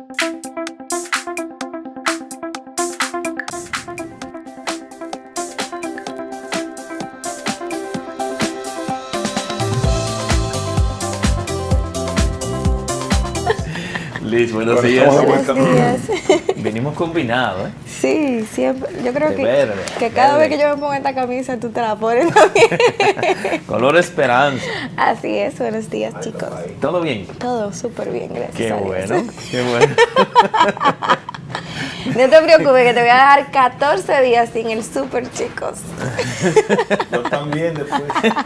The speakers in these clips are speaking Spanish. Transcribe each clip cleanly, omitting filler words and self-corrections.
Liz, buenos días. Buenos días. Venimos combinados, ¿eh? Sí, siempre. Yo creo que verde, cada verde. vez que yo me pongo esta camisa, tú te la pones también. Color esperanza. Así es, buenos días, chicos. ¿Todo bien? Todo súper bien, gracias Qué a Dios. bueno, qué bueno. No te preocupes, que te voy a dejar 14 días sin el súper, chicos. Yo también después.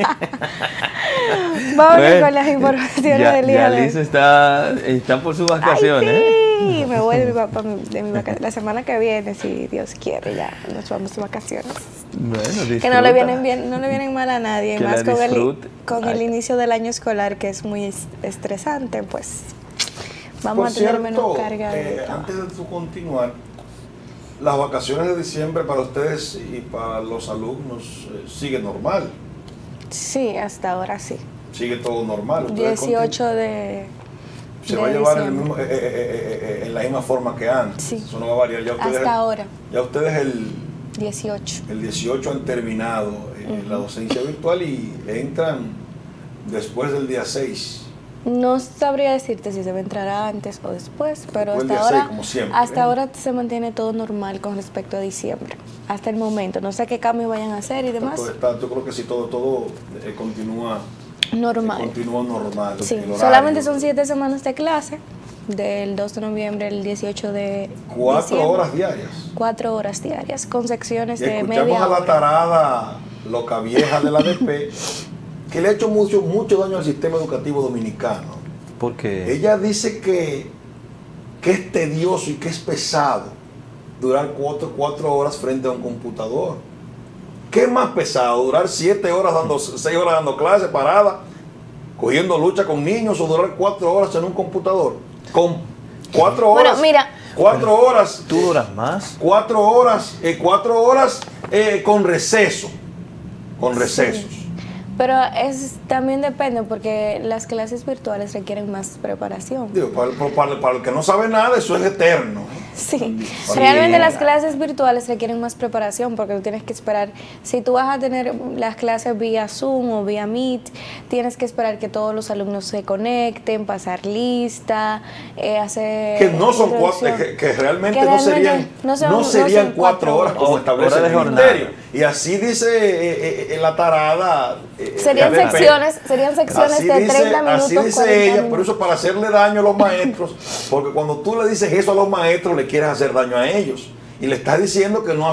Vamos Bueno, con las informaciones ya, del día ya de hoy. Liz está por sus vacaciones. Ay, sí, me voy de mi vacaciones. La semana que viene, si Dios quiere, ya nos vamos de vacaciones. Bueno, Que no le disfruta. vienen bien, no le vienen mal a nadie, Que más la con disfrute. con el Ay. inicio del año escolar, que es muy estresante, pues vamos Por a tener cierto, menos carga de trabajo. antes de tú continuar, las vacaciones de diciembre para ustedes y para los alumnos sigue normal, Sí, hasta ahora sí. sigue todo normal. Ustedes 18 de se de va a llevar diciembre. en la misma forma que antes. Sí. Eso no va a variar. Ya ustedes, Hasta ahora, ya ustedes 18. el 18 han terminado la docencia virtual y entran después del día 6. No sabría decirte si se va a entrar antes o después, pero Después del hasta día 6, ahora, como siempre, hasta ¿eh? ahora se mantiene todo normal con respecto a diciembre. Hasta el momento. No sé qué cambios vayan a hacer y demás. Yo creo que sí, todo continúa Normal. continúa normal. Sí, el horario. solamente son 7 semanas de clase, del 2 de noviembre al 18 de 4 diciembre. horas diarias. 4 horas diarias, con secciones Y de escuchamos media a la hora. tarada loca vieja de la ADP que le ha hecho mucho daño al sistema educativo dominicano. Porque Ella dice que es tedioso y que es pesado durar 4 horas frente a un computador. ¿Qué es más pesado? ¿Durar 6 horas dando clases parada, cogiendo lucha con niños, o durar 4 horas en un computador? Con 4 horas. Bueno, mira. 4 horas. tú duras más. 4 horas, 4 horas con receso. Con recesos. Pero también depende, porque las clases virtuales requieren más preparación. Digo, para el que no sabe nada, eso es eterno. Sí, Sí. realmente las clases virtuales requieren más preparación, porque tú tienes que esperar, si tú vas a tener las clases vía Zoom o vía Meet, tienes que esperar que todos los alumnos se conecten, pasar lista, hacer... Que no son 4, introducción. que realmente Que no serían, realmente no serían son 4 horas como Hora establece de el jornada. ministerio. Y así dice la tarada. Serían ADP. secciones Así de dice, 30 minutos, así dice 40 ella, minutos. por eso para hacerle daño a los maestros, porque cuando tú le dices eso a los maestros, le quieres hacer daño a ellos. Y le estás diciendo que no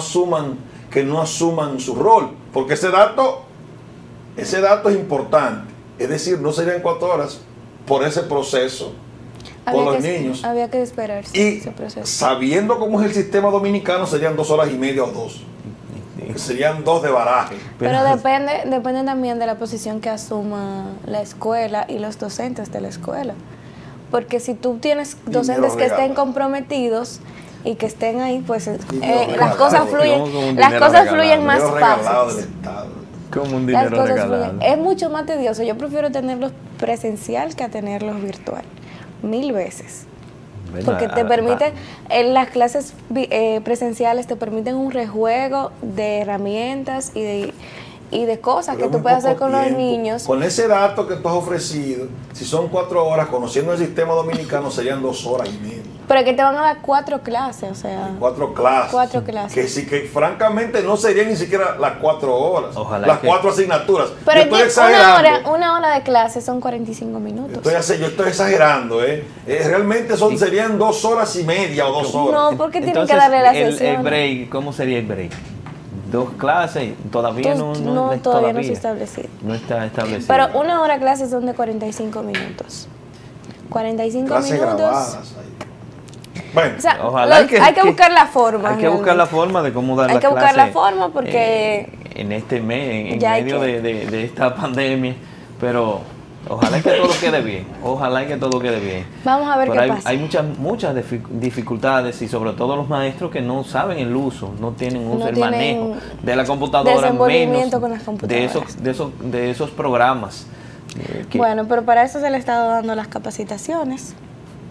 asuman su rol, porque ese dato es importante. Es decir, no serían 4 horas por ese proceso con los niños. Había que esperar Y ese proceso. sabiendo cómo es el sistema dominicano, serían 2 horas y media o 2. Que serían 2 de baraje. Pero depende también de la posición que asuma la escuela y los docentes de la escuela. Porque si tú tienes docentes que estén comprometidos y que estén ahí, pues las cosas fluyen, más Dinero regalado del fáciles. Estado. Como un Las dinero cosas regalado. fluyen. Es mucho más tedioso. Yo prefiero tenerlos presencial que a tenerlos virtual. 1000 veces. Bueno, Porque te permite, en las clases presenciales te permiten un rejuego de herramientas y de cosas que Pero tú muy puedes hacer poco con los tiempo. niños. Con ese dato que tú has ofrecido, si son 4 horas, conociendo el sistema dominicano, serían 2 horas y media. Pero que te van a dar 4 clases, o sea, 4 clases. 4 clases. Que sí, que francamente no serían ni siquiera las 4 horas. Ojalá las que- 4 asignaturas. Pero Yo estoy que exagerando. una hora de clase son 45 minutos. Yo estoy exagerando, realmente serían 2 horas y media o 2 horas. No, porque tienen Entonces, que darle la el sesión. break, ¿cómo sería el break? 2 clases, todavía no Todavía no se ha establecido. No está establecido. Pero una hora de clase son de 45 minutos. 45 Clases minutos. grabadas ahí. Bueno, O sea, Ojalá hay que buscar la forma. Hay que buscar la realmente. forma de cómo dar Hay las que buscar la clases, forma porque en este mes, en ya hay medio que- de esta pandemia, pero ojalá que todo quede bien, ojalá que todo quede bien. Vamos a ver Pero qué pasa. hay muchas dificultades y sobre todo los maestros que no saben el uso, no tienen uso, No el tienen manejo de la computadora, desenvolvimiento menos con las computadoras. de esos programas. Bueno, pero para eso se le ha estado dando las capacitaciones.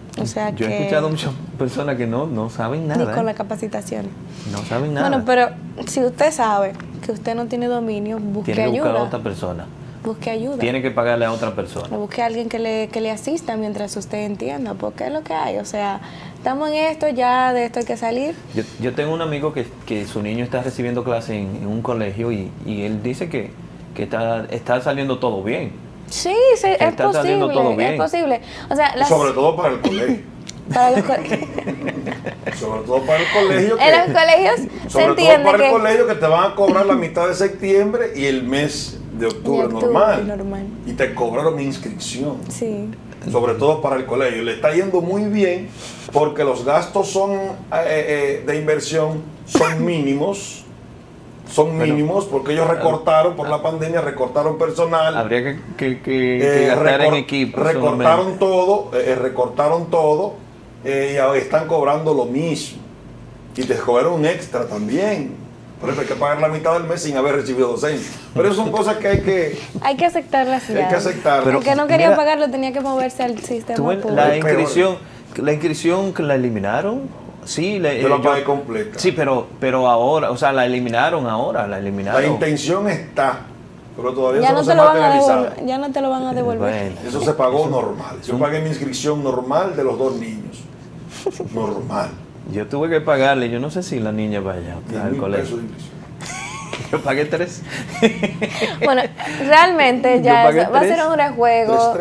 O sea Yo que... he escuchado muchas personas que no saben nada. Ni con las capacitaciones. No saben nada. Bueno, pero si usted sabe que usted no tiene dominio, busque Tiene que buscar ayuda. a otra persona. Busque ayuda. Tiene que pagarle a otra persona. O busque a alguien que le asista mientras usted entienda, porque es lo que hay. O sea, estamos en esto, ya de esto hay que salir. Yo tengo un amigo que su niño está recibiendo clase en un colegio y él dice que está saliendo todo bien. Sí, está saliendo todo bien. es posible. O sea, Sobre todo para el colegio. para los colegios. Sobre todo para el colegio. En los colegios se Sobre todo entiende para el que... colegio que te van a cobrar la mitad de septiembre y el mes de octubre, normal. Y te cobraron mi inscripción. Sí. Sobre todo para el colegio. Le está yendo muy bien porque los gastos son de inversión son mínimos. Son mínimos porque ellos recortaron por la pandemia, recortaron personal. Habría que gastar en equipo. Recortaron todo y ahora están cobrando lo mismo. Y te cobraron un extra también. Por eso hay que pagar la mitad del mes sin haber recibido docencia. Pero eso son cosas que hay que aceptarlas ya. Hay que aceptarlas. El que no quería pagarlo tenía que moverse al sistema público. La inscripción que la eliminaron. Sí, yo la pagué completa. Sí, pero ahora, o sea, la eliminaron ahora, la eliminaron. La intención está, pero todavía ya eso no se te lo van a materializado. devolver. Ya no te lo van a devolver. Bueno. Eso se pagó normal. Yo pagué mi inscripción normal de los 2 niños. Normal. Yo tuve que pagarle, yo no sé si la niña vaya al colegio. Yo pagué 3. Bueno, realmente ya va a ser un rejuego.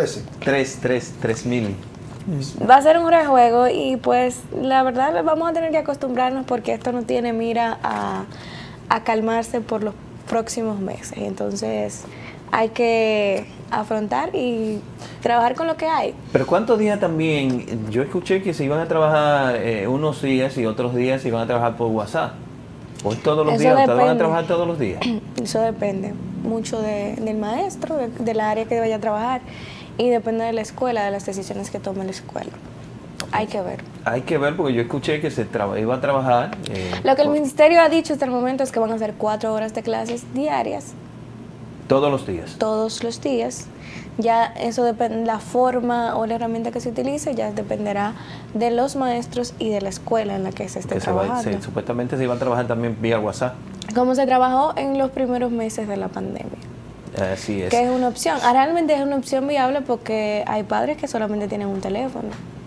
3,000. Va a ser un rejuego y pues la verdad vamos a tener que acostumbrarnos porque esto no tiene mira a calmarse por los próximos meses. Entonces hay que afrontar y trabajar con lo que hay. Pero ¿cuántos días también? Yo escuché que se iban a trabajar unos días y otros días se iban a trabajar por WhatsApp. Hoy todos los días, ¿ustedes van a trabajar todos los días? Eso depende mucho del maestro, del área que vaya a trabajar y depende de la escuela, de las decisiones que tome la escuela. Hay que ver. Hay que ver porque yo escuché que se iba a trabajar. Lo que el ministerio ha dicho hasta el momento es que van a hacer 4 horas de clases diarias. Todos los días. Todos los días. Ya eso depende, la forma o la herramienta que se utilice ya dependerá de los maestros y de la escuela en la que se esté trabajando. Supuestamente se iba a trabajar también vía WhatsApp. Como se trabajó en los primeros meses de la pandemia. Así es. Que es una opción. Realmente es una opción viable porque hay padres que solamente tienen un teléfono.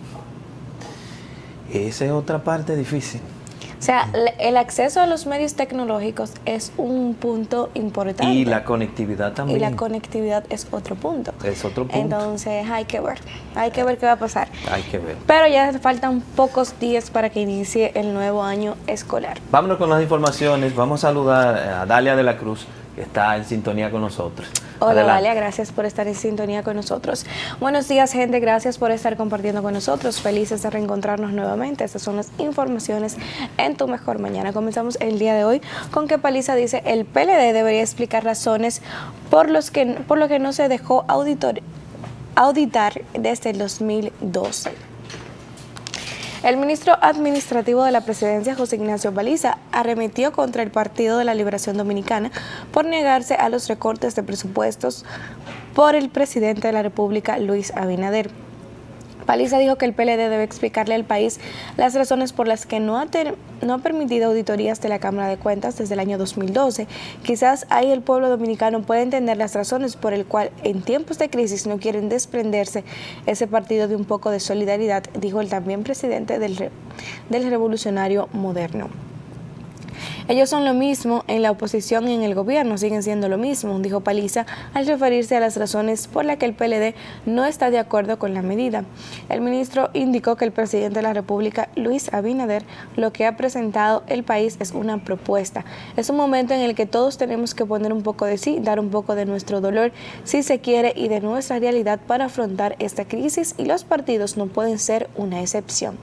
Esa es otra parte difícil. O sea, el acceso a los medios tecnológicos es un punto importante. Y la conectividad también. Y la conectividad es otro punto. Es otro punto. Entonces hay que ver qué va a pasar. Hay que ver. Pero ya faltan pocos días para que inicie el nuevo año escolar. Vámonos con las informaciones. Vamos a saludar a Dalia de la Cruz, que está en sintonía con nosotros. Hola, Dalia, gracias por estar en sintonía con nosotros. Buenos días, gente, gracias por estar compartiendo con nosotros. Felices de reencontrarnos nuevamente. Estas son las informaciones en Tu Mejor Mañana. Comenzamos el día de hoy con que Paliza dice el PLD debería explicar razones por lo que no se dejó auditar desde el 2012. El ministro administrativo de la presidencia, José Ignacio Paliza, arremetió contra el Partido de la Liberación Dominicana por negarse a los recortes de presupuestos por el presidente de la República, Luis Abinader. Paliza dijo que el PLD debe explicarle al país las razones por las que no ha permitido auditorías de la Cámara de Cuentas desde el año 2012. Quizás ahí el pueblo dominicano puede entender las razones por el cual en tiempos de crisis no quieren desprenderse ese partido de un poco de solidaridad, dijo el también presidente del Revolucionario Moderno. Ellos son lo mismo en la oposición y en el gobierno, siguen siendo lo mismo, dijo Paliza al referirse a las razones por las que el PLD no está de acuerdo con la medida. El ministro indicó que el presidente de la República, Luis Abinader, lo que ha presentado el país es una propuesta. Es un momento en el que todos tenemos que poner un poco de sí, dar un poco de nuestro dolor, si se quiere, y de nuestra realidad para afrontar esta crisis, y los partidos no pueden ser una excepción.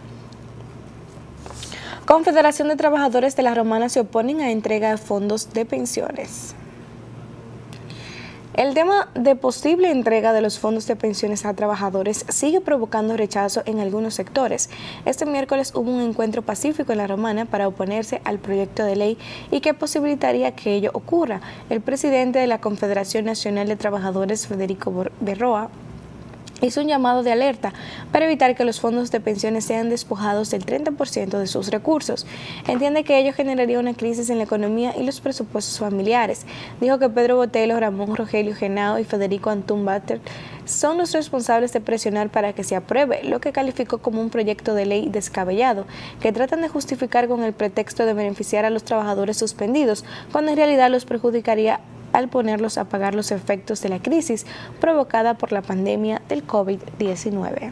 Confederación de Trabajadores de la Romana se oponen a entrega de fondos de pensiones. El tema de posible entrega de los fondos de pensiones a trabajadores sigue provocando rechazo en algunos sectores. Este miércoles hubo un encuentro pacífico en la Romana para oponerse al proyecto de ley y que posibilitaría que ello ocurra. El presidente de la Confederación Nacional de Trabajadores, Federico Berroa, hizo un llamado de alerta para evitar que los fondos de pensiones sean despojados del 30% de sus recursos. Entiende que ello generaría una crisis en la economía y los presupuestos familiares. Dijo que Pedro Botelho, Ramón Rogelio Genao y Federico Antún Bater son los responsables de presionar para que se apruebe, lo que calificó como un proyecto de ley descabellado, que tratan de justificar con el pretexto de beneficiar a los trabajadores suspendidos, cuando en realidad los perjudicaría al ponerlos a pagar los efectos de la crisis provocada por la pandemia del COVID-19.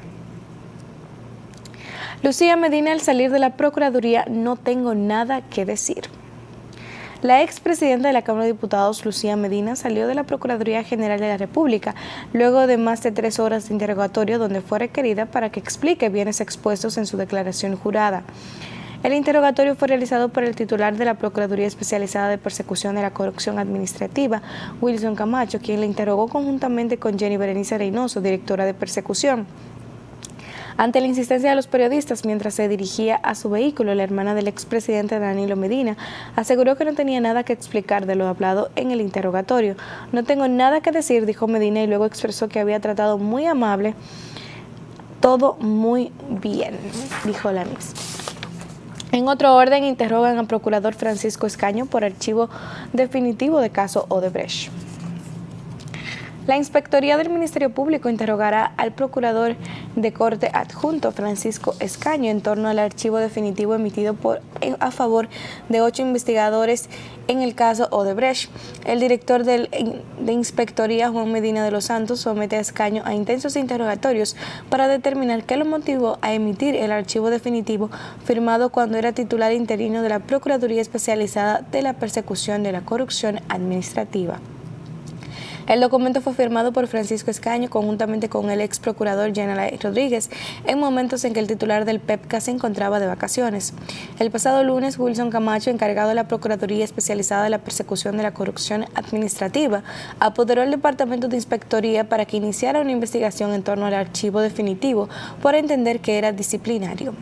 Lucía Medina, al salir de la Procuraduría, no tengo nada que decir. La expresidenta de la Cámara de Diputados, Lucía Medina, salió de la Procuraduría General de la República luego de más de 3 horas de interrogatorio, donde fue requerida para que explique bienes expuestos en su declaración jurada. El interrogatorio fue realizado por el titular de la Procuraduría Especializada de Persecución de la Corrupción Administrativa, Wilson Camacho, quien le interrogó conjuntamente con Jenny Berenice Reynoso, directora de Persecución. Ante la insistencia de los periodistas mientras se dirigía a su vehículo, la hermana del expresidente Danilo Medina aseguró que no tenía nada que explicar de lo hablado en el interrogatorio. No tengo nada que decir, dijo Medina, y luego expresó que había tratado muy amable, todo muy bien, dijo la misma. En otro orden, interrogan al procurador Francisco Escaño por archivo definitivo de caso Odebrecht. La Inspectoría del Ministerio Público interrogará al procurador de Corte adjunto Francisco Escaño en torno al archivo definitivo emitido a favor de 8 investigadores en el caso Odebrecht. El director de Inspectoría, Juan Medina de los Santos, somete a Escaño a intensos interrogatorios para determinar qué lo motivó a emitir el archivo definitivo firmado cuando era titular interino de la Procuraduría Especializada de la Persecución de la Corrupción Administrativa. El documento fue firmado por Francisco Escaño conjuntamente con el ex procurador Yanalay Rodríguez en momentos en que el titular del PEPCA se encontraba de vacaciones. El pasado lunes, Wilson Camacho, encargado de la Procuraduría Especializada de la Persecución de la Corrupción Administrativa, apoderó al Departamento de Inspectoría para que iniciara una investigación en torno al archivo definitivo por entender que era disciplinario.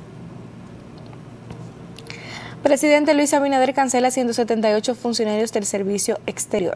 Presidente Luis Abinader cancela 178 funcionarios del Servicio Exterior.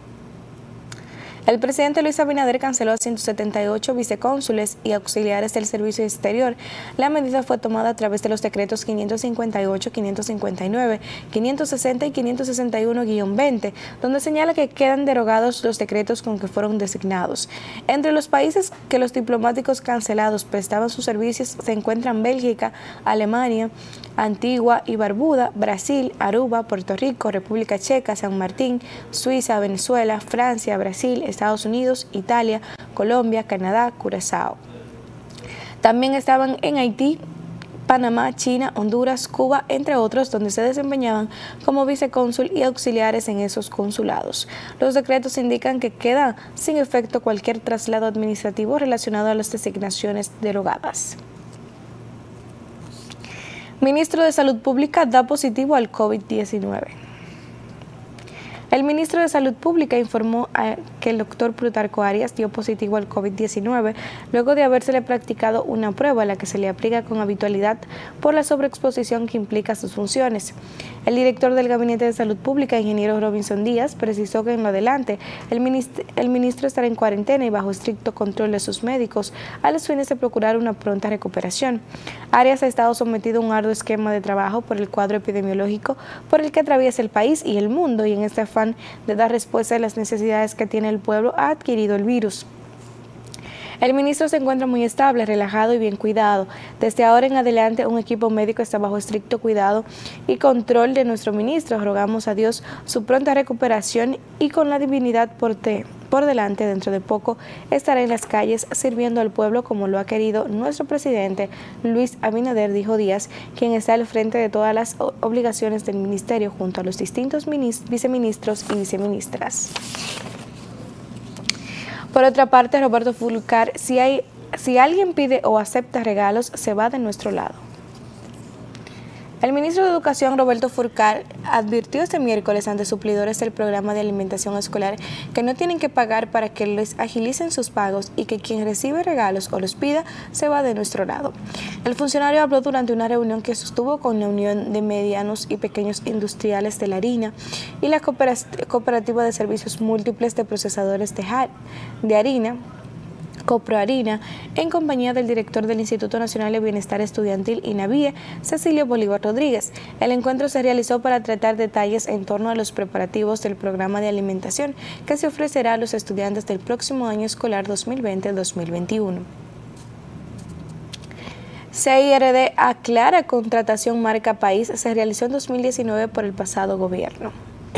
El presidente Luis Abinader canceló a 178 vicecónsules y auxiliares del Servicio Exterior. La medida fue tomada a través de los decretos 558, 559, 560 y 561-20, donde señala que quedan derogados los decretos con que fueron designados. Entre los países que los diplomáticos cancelados prestaban sus servicios se encuentran Bélgica, Alemania, Antigua y Barbuda, Brasil, Aruba, Puerto Rico, República Checa, San Martín, Suiza, Venezuela, Francia, Brasil, Estados Unidos, Italia, Colombia, Canadá, Curazao. También estaban en Haití, Panamá, China, Honduras, Cuba, entre otros, donde se desempeñaban como vicecónsul y auxiliares en esos consulados. Los decretos indican que queda sin efecto cualquier traslado administrativo relacionado a las designaciones derogadas. Ministro de Salud Pública da positivo al COVID-19. El ministro de Salud Pública informó que el doctor Plutarco Arias dio positivo al COVID-19 luego de habérsele practicado una prueba a la que se le aplica con habitualidad por la sobreexposición que implica sus funciones. El director del Gabinete de Salud Pública, ingeniero Robinson Díaz, precisó que en lo adelante el ministro estará en cuarentena y bajo estricto control de sus médicos a los fines de procurar una pronta recuperación. Arias ha estado sometido a un arduo esquema de trabajo por el cuadro epidemiológico por el que atraviesa el país y el mundo, y en este afán de dar respuesta a las necesidades que tiene el pueblo ha adquirido el virus. El ministro se encuentra muy estable, relajado y bien cuidado. Desde ahora en adelante, un equipo médico está bajo estricto cuidado y control de nuestro ministro. Rogamos a Dios su pronta recuperación y con la divinidad por delante, dentro de poco estará en las calles sirviendo al pueblo como lo ha querido nuestro presidente Luis Abinader, dijo Díaz, quien está al frente de todas las obligaciones del ministerio junto a los distintos viceministros y viceministras. Por otra parte, Roberto Fulcar, si alguien pide o acepta regalos, se va de nuestro lado. El ministro de Educación, Roberto Fulcar, advirtió este miércoles ante suplidores del programa de alimentación escolar que no tienen que pagar para que les agilicen sus pagos y que quien recibe regalos o los pida se va de nuestro lado. El funcionario habló durante una reunión que sostuvo con la Unión de Medianos y Pequeños Industriales de la Harina y la Cooperativa de Servicios Múltiples de Procesadores de Harina, Coproharina, en compañía del director del Instituto Nacional de Bienestar Estudiantil INABIE, Cecilio Bolívar Rodríguez. El encuentro se realizó para tratar detalles en torno a los preparativos del programa de alimentación que se ofrecerá a los estudiantes del próximo año escolar 2020-2021. CIRD aclara contratación marca país se realizó en 2019 por el pasado gobierno.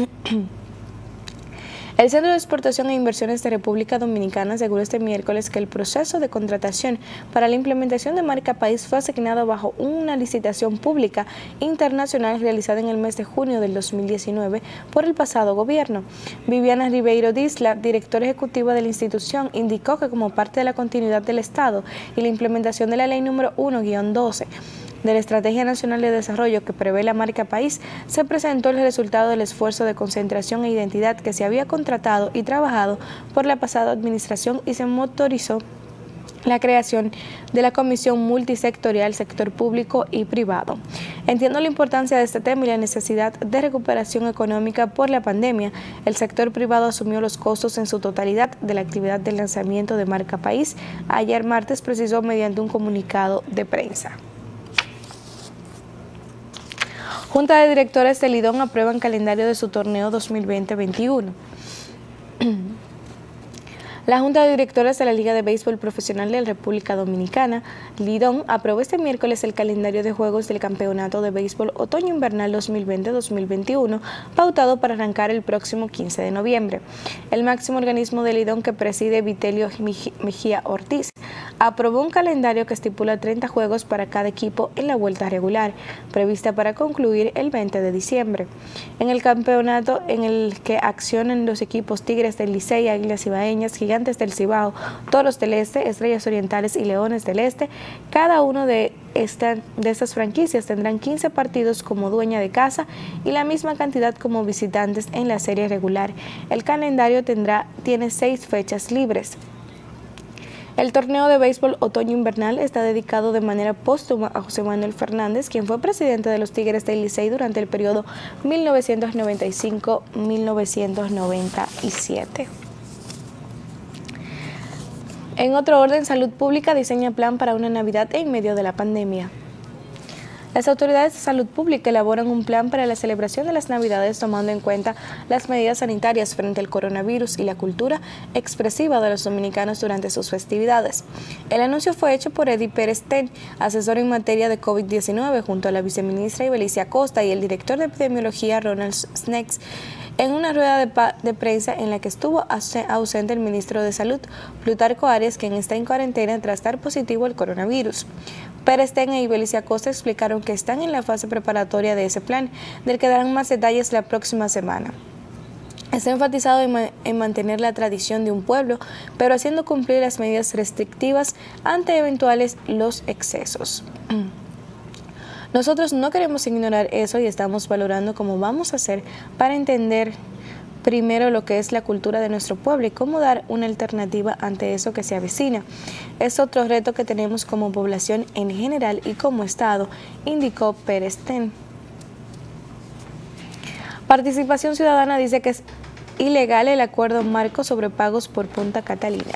El Centro de Exportación e Inversiones de República Dominicana aseguró este miércoles que el proceso de contratación para la implementación de marca país fue asignado bajo una licitación pública internacional realizada en el mes de junio del 2019 por el pasado gobierno. Viviana Ribeiro Disla, directora ejecutiva de la institución, indicó que como parte de la continuidad del Estado y la implementación de la Ley número 1-12 de la Estrategia Nacional de Desarrollo que prevé la marca país, se presentó el resultado del esfuerzo de concentración e identidad que se había contratado y trabajado por la pasada administración y se motorizó la creación de la Comisión Multisectorial, Sector Público y Privado. Entiendo la importancia de este tema y la necesidad de recuperación económica por la pandemia. El sector privado asumió los costos en su totalidad de la actividad del lanzamiento de marca país. Ayer martes precisó mediante un comunicado de prensa. Junta de Directores de Lidón aprueban calendario de su torneo 2020-21. La Junta de Directores de la Liga de Béisbol Profesional de la República Dominicana, Lidón, aprobó este miércoles el calendario de juegos del Campeonato de Béisbol Otoño-Invernal 2020-2021, pautado para arrancar el próximo 15 de noviembre. El máximo organismo de Lidón, que preside Vitelio Mejía Ortiz, aprobó un calendario que estipula 30 juegos para cada equipo en la vuelta regular, prevista para concluir el 20 de diciembre. En el campeonato en el que accionan los equipos Tigres del Licey, Águilas Ibaeñas, Gigantes del Cibao, Toros del Este, Estrellas Orientales y Leones del Este, cada uno de estas franquicias tendrán 15 partidos como dueña de casa y la misma cantidad como visitantes en la serie regular. El calendario tiene 6 fechas libres. El torneo de béisbol otoño-invernal está dedicado de manera póstuma a José Manuel Fernández, quien fue presidente de los Tigres del Licey durante el periodo 1995-1997. En otro orden, Salud Pública diseña plan para una Navidad en medio de la pandemia. Las autoridades de salud pública elaboran un plan para la celebración de las Navidades tomando en cuenta las medidas sanitarias frente al coronavirus y la cultura expresiva de los dominicanos durante sus festividades. El anuncio fue hecho por Eddie Pérez Ten, asesor en materia de COVID-19, junto a la viceministra Ibelicia Costa y el director de epidemiología Ronald Snacks, en una rueda de prensa en la que estuvo ausente el ministro de Salud, Plutarco Arias, quien está en cuarentena tras dar positivo al coronavirus. Pérez Ten e Ibelicia Costa explicaron que están en la fase preparatoria de ese plan, del que darán más detalles la próxima semana. Está enfatizado en mantener la tradición de un pueblo, pero haciendo cumplir las medidas restrictivas ante eventuales los excesos. Nosotros no queremos ignorar eso y estamos valorando cómo vamos a hacer para entender primero lo que es la cultura de nuestro pueblo y cómo dar una alternativa ante eso que se avecina. Es otro reto que tenemos como población en general y como Estado, indicó Pérez Ten. Participación Ciudadana dice que es ilegal el acuerdo marco sobre pagos por Punta Catalina.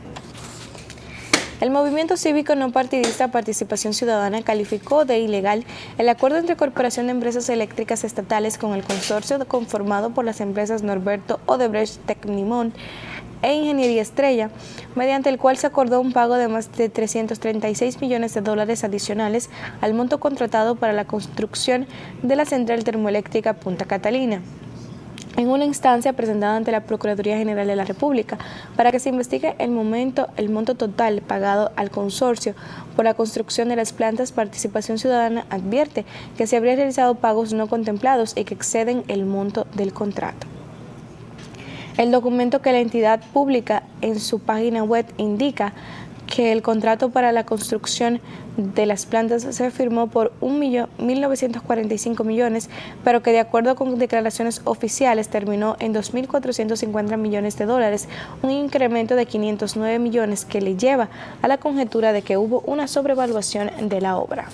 El movimiento cívico no partidista Participación Ciudadana calificó de ilegal el acuerdo entre Corporación de Empresas Eléctricas Estatales con el consorcio conformado por las empresas Norberto Odebrecht Tecnimont e Ingeniería Estrella, mediante el cual se acordó un pago de más de 336 millones de dólares adicionales al monto contratado para la construcción de la central termoeléctrica Punta Catalina, en una instancia presentada ante la Procuraduría General de la República para que se investigue el monto total pagado al consorcio por la construcción de las plantas. Participación Ciudadana advierte que se habría realizado pagos no contemplados y que exceden el monto del contrato. El documento que la entidad publica en su página web indica que el contrato para la construcción de las plantas se firmó por 1.945 millones, pero que de acuerdo con declaraciones oficiales terminó en 2.450 millones de dólares, un incremento de 509 millones que le lleva a la conjetura de que hubo una sobrevaluación de la obra.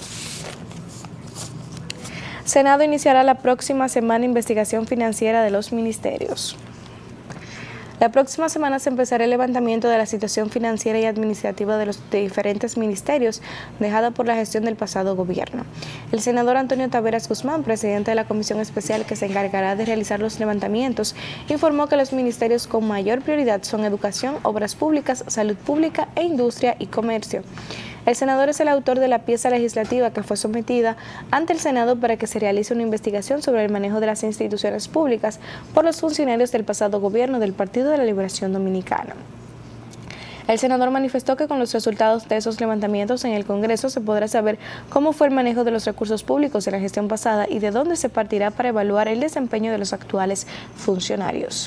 Senado iniciará la próxima semana investigación financiera de los ministerios. La próxima semana se empezará el levantamiento de la situación financiera y administrativa de los diferentes ministerios dejada por la gestión del pasado gobierno. El senador Antonio Taveras Guzmán, presidente de la comisión especial que se encargará de realizar los levantamientos, informó que los ministerios con mayor prioridad son educación, obras públicas, salud pública e industria y comercio. El senador es el autor de la pieza legislativa que fue sometida ante el Senado para que se realice una investigación sobre el manejo de las instituciones públicas por los funcionarios del pasado gobierno del Partido de la Liberación Dominicana. El senador manifestó que con los resultados de esos levantamientos en el Congreso se podrá saber cómo fue el manejo de los recursos públicos en la gestión pasada y de dónde se partirá para evaluar el desempeño de los actuales funcionarios.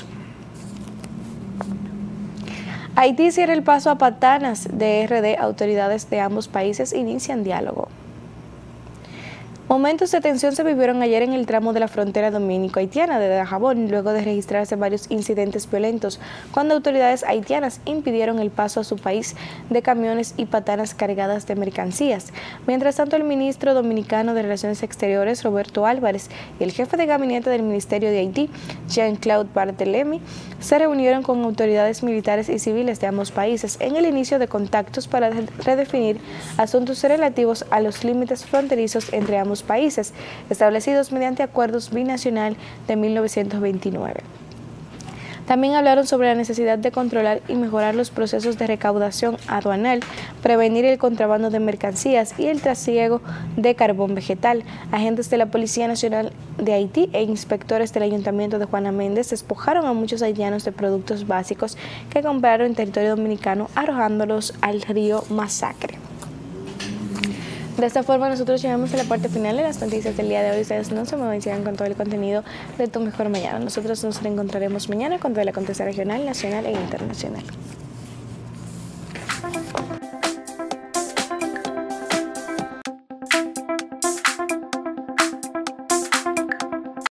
Haití cierra el paso a Patanas de RD. Autoridades de ambos países inician diálogo. Momentos de tensión se vivieron ayer en el tramo de la frontera dominico-haitiana de Dajabón, luego de registrarse varios incidentes violentos, cuando autoridades haitianas impidieron el paso a su país de camiones y patanas cargadas de mercancías. Mientras tanto, el ministro dominicano de Relaciones Exteriores, Roberto Álvarez, y el jefe de gabinete del Ministerio de Haití, Jean-Claude Barthélemy, se reunieron con autoridades militares y civiles de ambos países en el inicio de contactos para redefinir asuntos relativos a los límites fronterizos entre ambos países, establecidos mediante acuerdos binacional de 1929. También hablaron sobre la necesidad de controlar y mejorar los procesos de recaudación aduanal, prevenir el contrabando de mercancías y el trasiego de carbón vegetal. Agentes de la Policía Nacional de Haití e inspectores del Ayuntamiento de Juana Méndez despojaron a muchos haitianos de productos básicos que compraron en territorio dominicano, arrojándolos al río Masacre. De esta forma nosotros llegamos a la parte final de las noticias del día de hoy. Ustedes no se muevan con todo el contenido de Tu Mejor Mañana. Nosotros nos reencontraremos mañana con todo el acontecer regional, nacional e internacional.